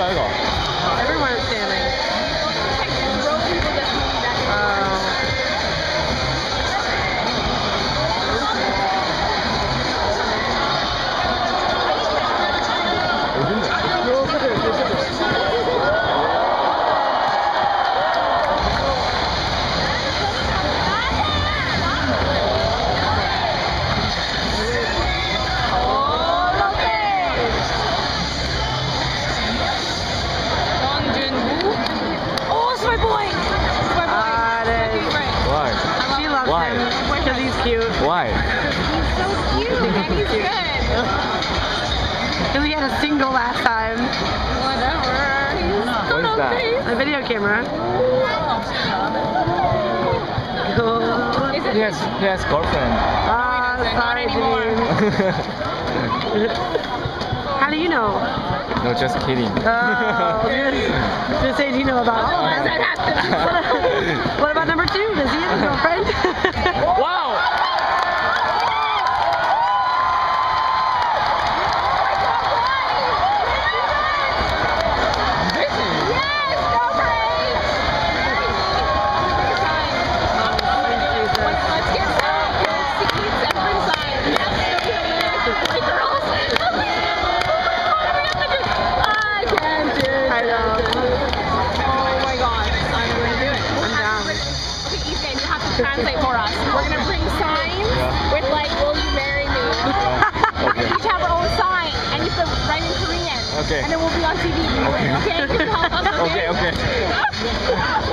이거. Everyone is standing. Because he's cute. Why? He's so cute and he's good. Because he had a single last time. Whatever. What is that? A video camera. He has girlfriend. Sorry, Janine. How do you know? No, just kidding. Just say, do you know about all of that? What about number 2? Does he have a girlfriend? Wow! Translate for us. We're gonna bring signs with like, "Will you marry me?" We're gonna each have our own sign, and you have to write in Korean. Okay. And then we'll be on TV. Okay? Can you help us? Okay.